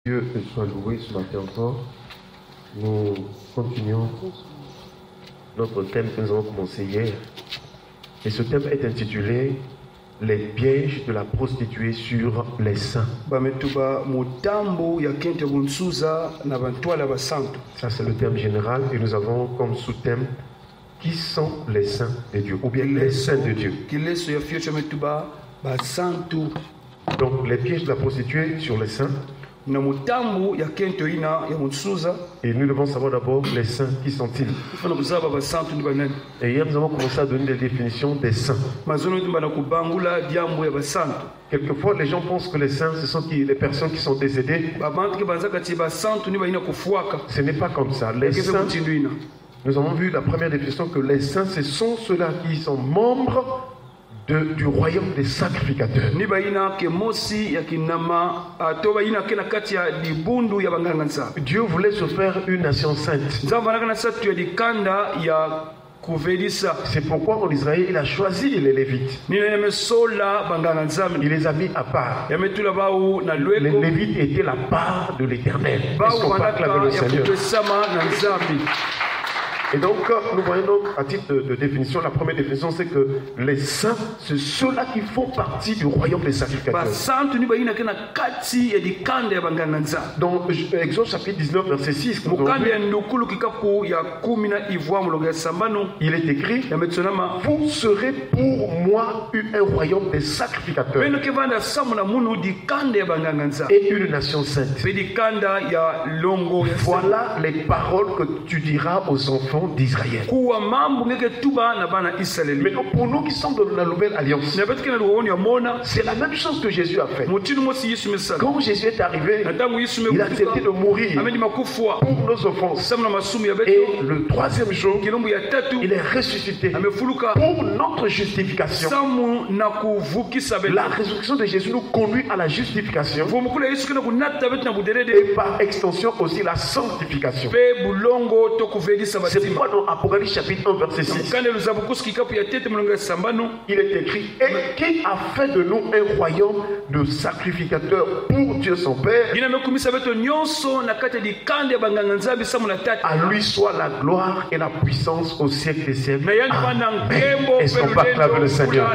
Dieu soit loué ce matin encore. Nous continuons notre thème que nous avons commencé hier. Et ce thème est intitulé « Les pièges de la prostituée sur les saints ». Ça c'est le thème général et nous avons comme sous-thème « Qui sont les saints de Dieu » ou bien « Les saints de Dieu ». Donc les pièges de la prostituée sur les saints. Et nous devons savoir d'abord les saints, qui sont-ils? Et hier nous avons commencé à donner des définitions des saints. Quelquefois les gens pensent que les saints ce sont les personnes qui sont décédées. Ce n'est pas comme ça. Les saints, nous avons vu la première définition que les saints ce sont ceux-là qui sont membres du royaume des sacrificateurs. Dieu voulait se faire une nation sainte. C'est pourquoi en Israël il a choisi les Lévites. Il les a mis à part. Les Lévites étaient la part de l'Éternel. Est-ce qu'on peut acclamer le Seigneur? Et donc, nous voyons donc, à titre de définition, la première définition, c'est que les saints, c'est ceux-là qui font partie du royaume des sacrificateurs. Dans Exode chapitre 19, verset 6, il est écrit, vous serez pour moi un royaume des sacrificateurs et une nation sainte. Voilà les paroles que tu diras aux enfants d'Israël. Mais pour nous qui sommes dans la nouvelle alliance, c'est la même chose que Jésus a fait. Quand Jésus est arrivé, il a accepté de mourir pour nos offenses. Et le troisième jour, il est ressuscité pour notre justification. La résurrection de Jésus nous conduit à la justification et par extension aussi la sanctification. C'est pourquoi dans Apocalypse chapitre 1 verset 6 il est écrit, et qui a fait de nous un royaume de sacrificateurs pour Dieu son Père, à lui soit la gloire et la puissance au siècle des siècles. Amen. Est-ce qu'on peut acclamer le Seigneur?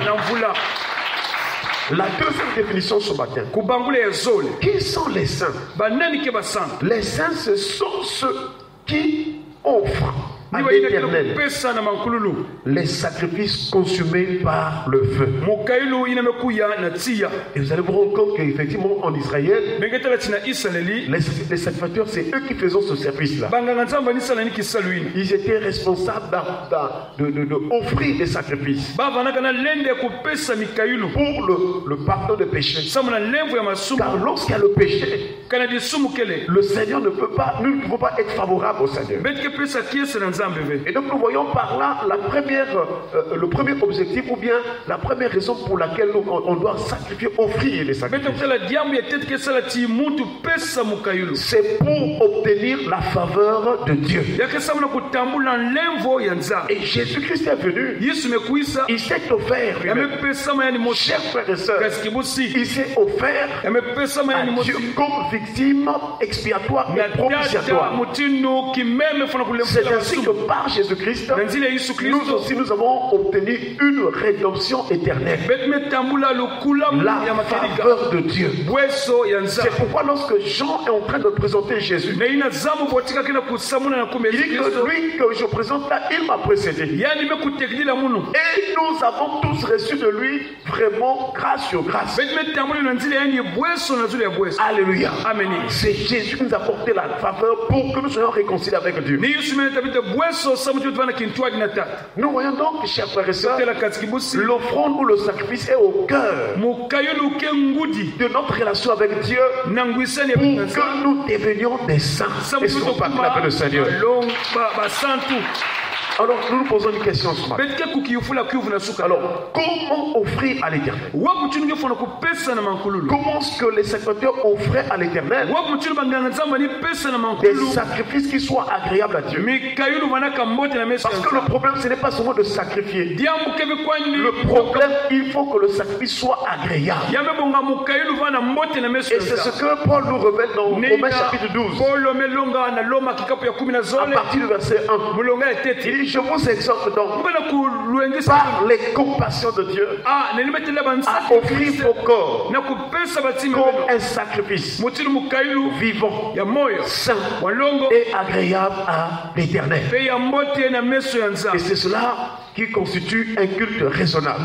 La deuxième définition ce matin. Qui sont les saints? Les saints, ce sont ceux qui offrent à l'Éternel les sacrifices consumés par le feu. Et vous allez vous rendre compte qu'effectivement en Israël, les sacrificateurs, c'est eux qui faisaient ce service-là. Ils étaient responsables d'offrir des sacrifices pour le pardon des péchés. Car lorsqu'il y a le péché, le Seigneur nous ne pouvons pas être favorable au Seigneur. Et donc nous voyons par là le premier objectif ou bien la première raison pour laquelle on doit sacrifier, offrir les sacrifices. C'est pour obtenir la faveur de Dieu. Et Jésus-Christ est venu. Il s'est offert. Chers frères et sœurs, il s'est offert à Dieu comme victime expiatoire et propitiatoire. C'est ainsi que par Jésus-Christ, nous aussi nous avons obtenu une rédemption éternelle. La faveur de Dieu. C'est pourquoi lorsque Jean est en train de présenter Jésus, il dit que lui que je présente là, il m'a précédé. Et nous avons tous reçu de lui vraiment grâce sur grâce. Alléluia. C'est Jésus qui nous a apporté la faveur pour que nous soyons réconciliés avec Dieu. Nous voyons donc, chers frères et sœurs, l'offrande ou le sacrifice est au cœur de notre relation avec Dieu pour que nous devenions des saints. Est-ce qu'on peut acclamer le Seigneur? Alors nous nous posons une question ce matin. Alors comment offrir à l'Éternel? Comment est-ce que les sacrificateurs offraient à l'Éternel des sacrifices qui soient agréables à Dieu? Parce que le problème ce n'est pas seulement de sacrifier. Le problème, il faut que le sacrifice soit agréable. Et c'est ce que Paul nous révèle dans Romains chapitre 12. À partir du verset 1. Il dit, je vous exhorte donc par les compassions de Dieu à offrir vos corps comme un sacrifice vivant, saint et agréable à l'Éternel. Et c'est cela qui constitue un culte raisonnable.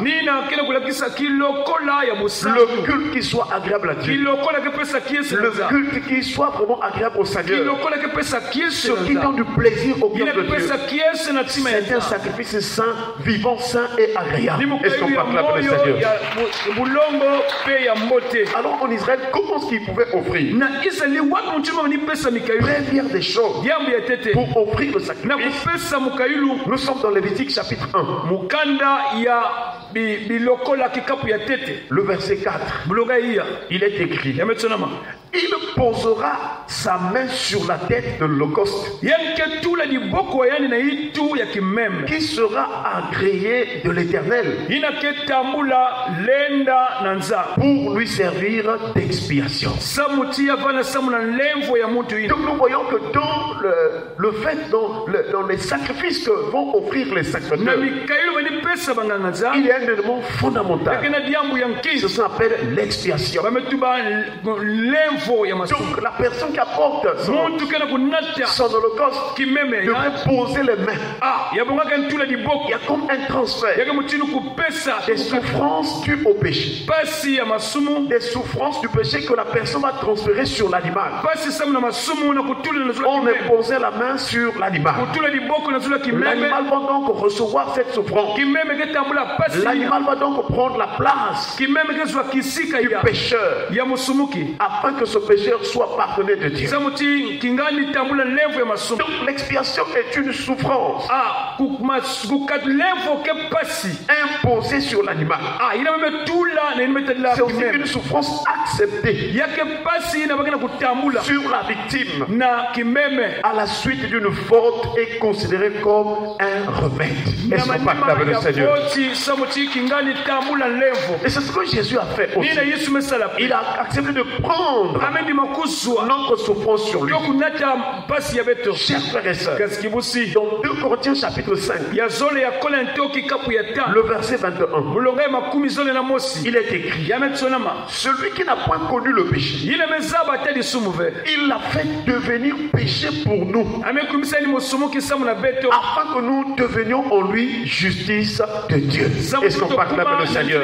Le culte qui soit agréable à Dieu. Le culte qui soit vraiment agréable au Seigneur. Ce qui donne du plaisir au cœur de Dieu. C'est un sacrifice saint, vivant, saint et agréable. Est-ce qu'on peut acclamer le Seigneur? Alors en Israël, comment est-ce qu'ils pouvaient offrir? Première des choses pour offrir le sacrifice. Nous sommes dans Lévitique chapitre 1. Le verset 4. Il est écrit: il posera sa main sur la tête de l'holocauste qui sera agréé de l'Éternel pour lui servir d'expiation. Donc nous voyons que dans le fait, dans les sacrifices que vont offrir les sacrificateurs, il y a un élément fondamental. Ça s'appelle l'expiation. Donc la personne qui apporte son holocauste devrait poser les mains. Il y a comme un transfert des souffrances dues au péché. Des souffrances du péché que la personne va transférer sur l'animal. On imposait la main sur l'animal. L'animal va donc recevoir cette souffrance. L'animal va donc prendre la place du pécheur afin que ce pécheur soit pardonné de Dieu. Donc l'expiation est une souffrance imposée sur l'animal. C'est aussi une souffrance acceptée sur la victime à la suite d'une faute est considérée comme un remède. Est-ce qu'on peut acclamer le Seigneur? Et c'est ce que Jésus a fait aussi. Il a accepté de prendre notre souffrance sur lui. Chers frères et sœurs, dans 2 Corinthiens chapitre 5, le verset 21, il est écrit: celui qui n'a point connu le péché, il l'a fait devenir péché pour nous, afin que nous devenions en lui justice de Dieu. Est-ce qu'on peut acclamer le Seigneur?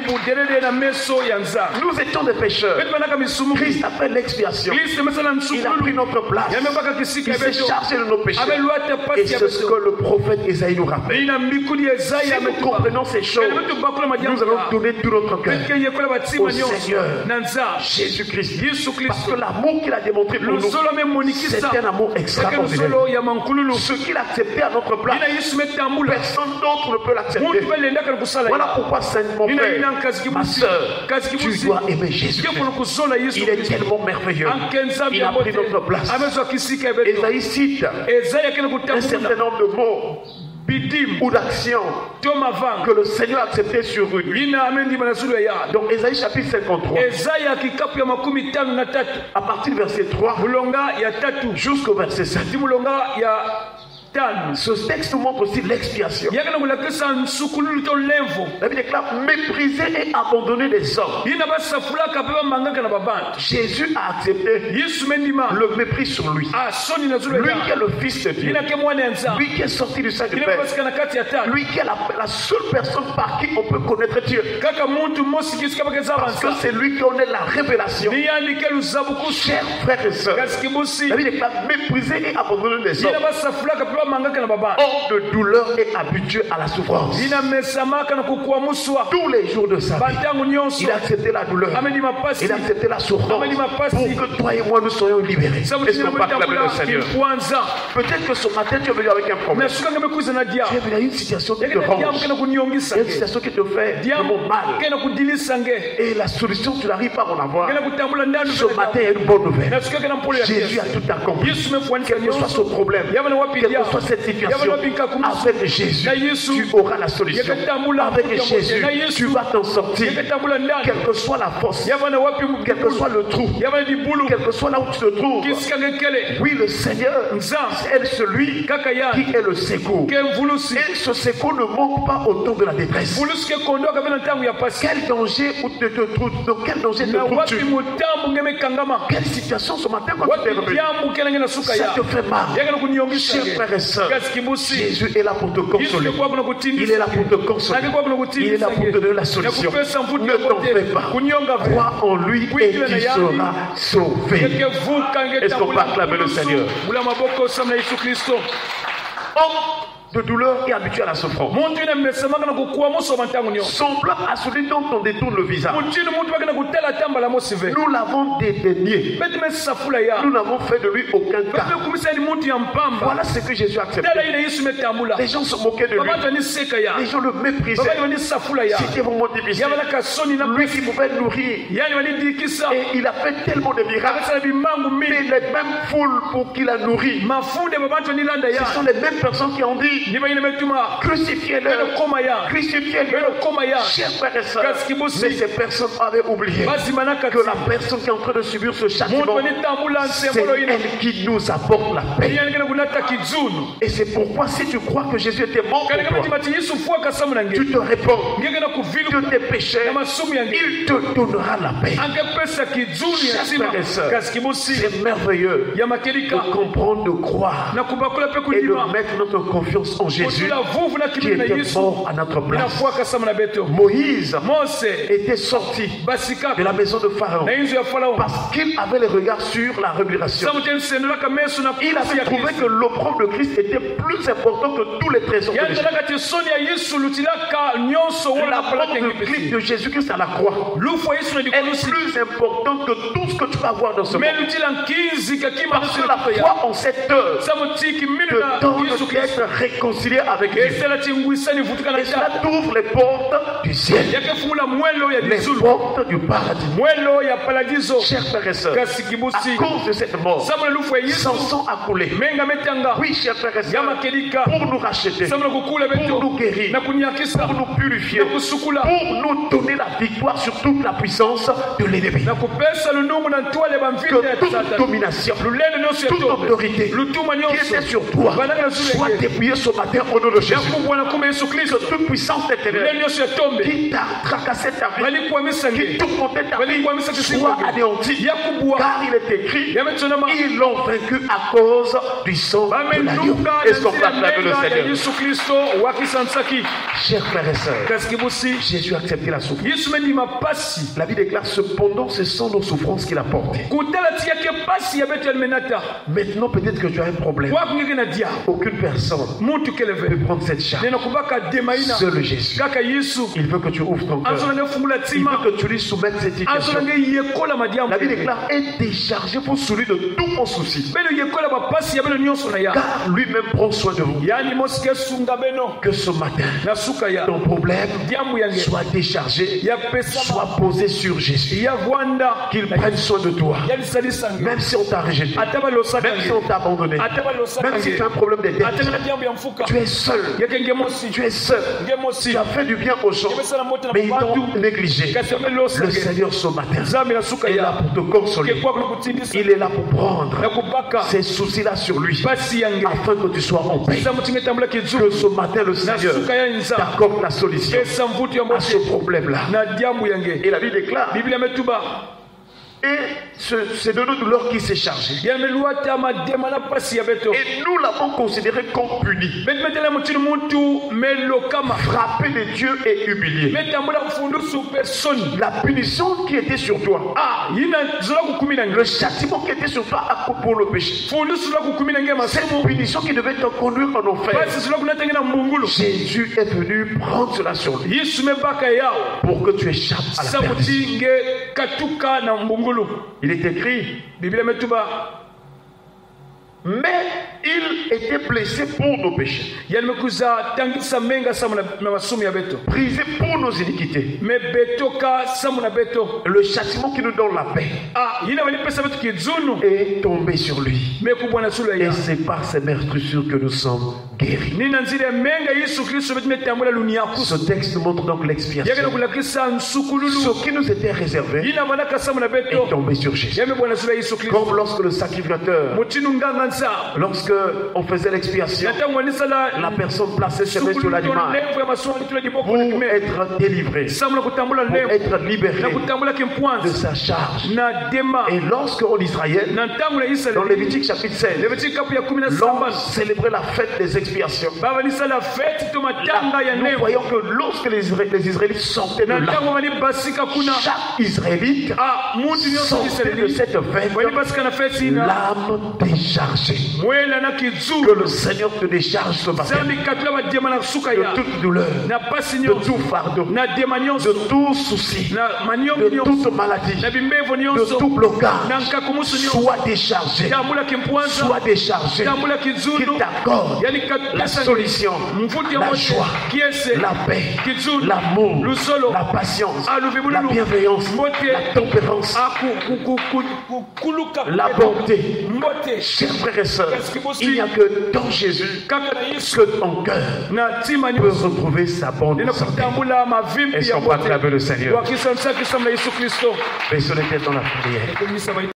Nous étions des pécheurs. Christ a fait l'expiation. Il a pris notre place. Il s'est chargé de nos péchés. Et c'est ce que le prophète Isaïe nous rappelle. Si nous comprenons ces choses, nous allons donner tout notre cœur au Seigneur Jésus-Christ. Parce que l'amour qu'il a démontré pour nous, c'est un amour extraordinaire. Ce qu'il a accepté à notre place, personne d'autre ne peut l'accepter. Voilà pourquoi, mon frère, ma soeur, tu dois aimer Jésus-Christ. Il est tellement merveilleux. Il a pris notre place. Esaïe cite un certain nombre de mots ou d'actions que le Seigneur a accepté sur lui. Donc Esaïe chapitre 53, à partir du verset 3 jusqu'au verset 7. Ce texte nous montre aussi l'expiation. La Bible déclare: mépriser et abandonner les hommes. Jésus a accepté le mépris sur lui. Lui qui est le Fils de Dieu, lui qui est sorti du sein du Père, lui qui est la seule personne par qui on peut connaître Dieu, parce que c'est lui qui en est la révélation. Chers frères et sœurs, la Bible déclare: mépriser et abandonner les hommes. hors de douleur et habitué à la souffrance. Tous les jours de sa vie, il a accepté la douleur, il a accepté la souffrance pour que toi et moi nous soyons libérés. Est-ce qu'on peut acclamer le Seigneur? Peut-être que ce matin tu es venu avec un problème. Tu es venu à une situation qui te ronge, une situation qui te fait vraiment mal. Et la solution, tu n'arrives pas à en avoir. Ce matin, il y a une bonne nouvelle. Jésus a tout accompli. Quel que soit ce problème, quelle que soit cette situation, avec Jésus, tu auras la solution. Avec Jésus, tu vas t'en sortir. Quelle que soit la force, quel que soit le trou, quel que soit là où tu te trouves. Oui, le Seigneur est celui qui est le secours. Et ce secours ne manque pas au temps de la détresse. Quel danger te trouves? Dans quel danger te trouves-tu? Quelle situation ce matin quand tu t'es réveillé? Ça te fait mal. Chers frères et sœurs, Jésus est là pour te consoler. Il est là pour te consoler. Il est là pour te donner la solution. Ne t'en fais pas. Crois en lui et tu seras sauvé. Est-ce qu'on peut acclamer le Seigneur? De douleur et habitué à la souffrance. Semblable à celui dont on détourne le visage. Nous l'avons dédaigné. Nous n'avons fait de lui aucun cas. Voilà ce que Jésus a accepté. Les gens se moquaient de lui. Les gens le méprisaient. C'était vraiment difficile. Lui qui pouvait nourrir. Et il a fait tellement de miracles. Mais les mêmes foules pour qu'il a nourri, ce sont les mêmes personnes qui ont dit: crucifiez-le, crucifiez-le. Chers frères et sœurs, mais ces personnes avaient oublié que la personne qui est en train de subir ce châtiment, c'est elle qui nous apporte la paix. Et c'est pourquoi si tu crois que Jésus était mort pour toi, tu te répands de tes péchés, il te donnera la paix. Chers frères et sœurs, c'est merveilleux de comprendre, de croire et de mettre notre confiance en Jésus qui était mort à notre place. Moïse était sorti de la maison de Pharaon parce qu'il avait le regard sur la rémunération. Il avait trouvé que l'opprobre de Christ était plus important que tous les trésors de l'Égypte. L'opprobre de Jésus-Christ à la croix est plus important que tout ce que tu vas avoir dans ce monde. Parce que la foi en cette œuvre te donne d'être réconcilié avec Dieu. Et cela t'ouvre les portes du ciel, les portes du paradis. Chers frères et sœurs, à cause de cette mort, son sang a coulé. Oui, chers frères et sœurs, pour nous racheter, pour nous guérir, pour nous purifier, pour nous donner la victoire sur toute la puissance de l'ennemi. Que toute domination, toute autorité qui était sur toi soit dépouillée ce matin au nom de Jésus. Que toute puissance des ténèbres qui t'a tracassé ta vie, qui tourmentait ta vie, soit anéantie. Car il est écrit, ils l'ont vaincu à cause du sang de l'agneau. Est-ce qu'on peut acclamer le Seigneur? Chers frères et sœurs, Jésus a accepté la souffrance. La Bible déclare cependant ce sont nos souffrances qu'il a portées. Maintenant peut-être que tu as un problème. Aucune personne peut prendre cette charge. Seul Jésus. Il veut que tu ouvres ton cœur. Il veut que tu lui soumettes cette situation. La Bible déclare est déchargé pour celui de tous vos soucis. Car lui-même prend soin de vous. Que ce matin, ton problème soit déchargé, soit posé sur Jésus. Qu'il prenne soin de toi. Même si on t'a rejeté, même si on t'a abandonné, même si tu as un problème de dette, tu es seul. Tu es seul. Tu as fait du bien aux gens, mais ils t'ont négligé. Le Seigneur ce matin est là pour te consoler. Il est là pour prendre ces soucis-là sur lui, afin que tu sois en paix. Que ce matin le Seigneur t'accorde la solution à ce problème-là. Et la Bible déclare Et c'est de nos douleurs qui s'est chargé. Et nous l'avons considéré comme puni. Frappé de Dieu et humilié. La punition qui était sur toi, le châtiment qui était sur toi pour le péché, cette punition qui devait te conduire en enfer, Jésus est venu prendre cela sur lui pour que tu échappes à la perdition. Il est écrit, mais il était blessé pour nos péchés, brisé pour nos iniquités. Le châtiment qui nous donne la paix est tombé sur lui. Et c'est par ces meurtrissures que nous sommes guéris. Ce texte montre donc l'expiation. Ce qui nous était réservé est tombé sur Jésus. Comme lorsque le sacrificateur, lorsque on faisait l'expiation, la personne plaçait ses mains sur l'animal pour être délivré, pour être libéré de sa charge. Et lorsque en Israël, dans Lévitique chapitre 16, l'on célébrait la fête des expiations. Nous voyons que lorsque les Israélites sortaient de là, chaque Israélite sortait de cette fête l'âme déchargée. Que le Seigneur te décharge ce matin de toute douleur, de tout fardeau, de tout souci, de toute maladie, de tout blocage. Sois déchargé, sois déchargé. Qu'il t'accorde la solution, la joie, la paix, l'amour, la patience, la bienveillance, la tempérance, la bonté. Chers frères et sœurs, il n'y a que dans Jésus que ton cœur peut retrouver sa bonne santé et son patrie avec le Seigneur. Baissons les têtes dans la prière.